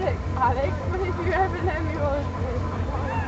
Alex, when did you ever let me roll?